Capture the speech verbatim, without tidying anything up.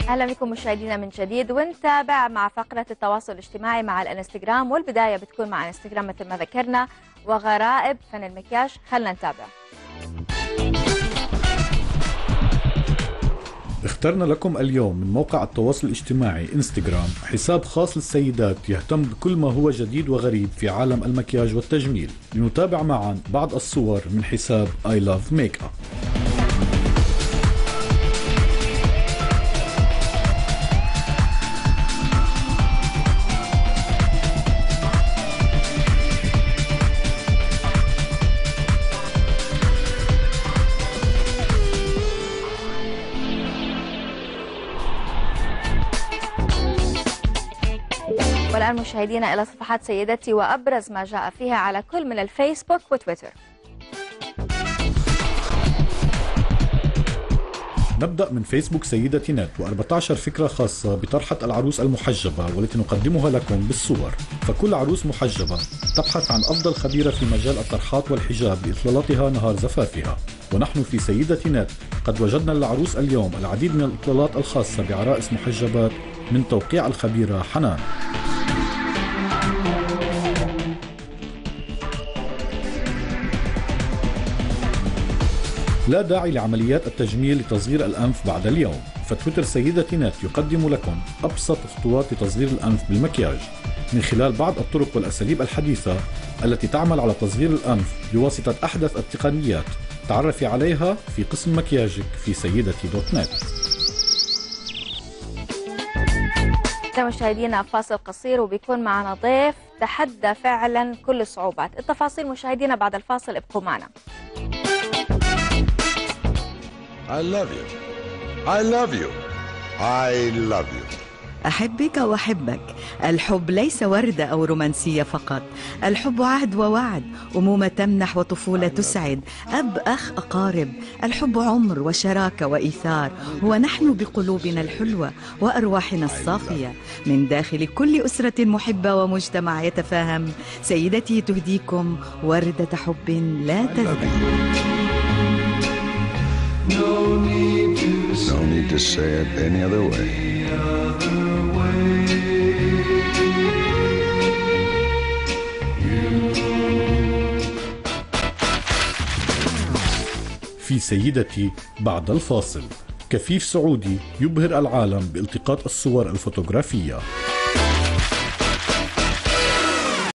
أهلا بكم مشاهدينا من جديد، ونتابع مع فقرة التواصل الاجتماعي مع الانستغرام، والبداية بتكون مع انستغرام مثل ما ذكرنا وغرائب فن المكياج. خلنا نتابع. اخترنا لكم اليوم من موقع التواصل الاجتماعي انستغرام حساب خاص للسيدات يهتم بكل ما هو جديد وغريب في عالم المكياج والتجميل. لنتابع معا بعض الصور من حساب I Love Makeup. والآن مشاهدينا إلى صفحات سيدتي وأبرز ما جاء فيها على كل من الفيسبوك وتويتر. نبدأ من فيسبوك سيدتي نت، وأربعة عشر فكرة خاصة بطرحة العروس المحجبة والتي نقدمها لكم بالصور. فكل عروس محجبة تبحث عن أفضل خبيرة في مجال الطرحات والحجاب لإطلالاتها نهار زفافها. ونحن في سيدتي نت قد وجدنا للعروس اليوم العديد من الإطلالات الخاصة بعرائس محجبات من توقيع الخبيرة حنان. لا داعي لعمليات التجميل لتصغير الأنف بعد اليوم، فتويتر سيدتي نت يقدم لكم أبسط خطوات لتصغير الأنف بالمكياج من خلال بعض الطرق والأساليب الحديثة التي تعمل على تصغير الأنف بواسطة أحدث التقنيات. تعرفي عليها في قسم مكياجك في سيدتي دوت نت. مشاهدينا فاصل قصير وبيكون معنا ضيف تحدى فعلا كل الصعوبات. التفاصيل مشاهدينا بعد الفاصل، ابقوا معنا. I love you. I love you. I love you. أحبك وأحبك. الحب ليس وردة أو رومانسية فقط، الحب عهد ووعد، أمومة تمنح وطفولة تسعد، أب أخ أقارب. الحب عمر وشراكة وإيثار، هو نحن بقلوبنا الحلوة وأرواحنا الصافية. من داخل كل أسرة محبة ومجتمع يتفاهم، سيدتي تهديكم وردة حب لا تزداد. No need to say, no need to say it any other way. في سيدتي بعد الفاصل، كفيف سعودي يبهر العالم بالتقاط الصور الفوتوغرافية.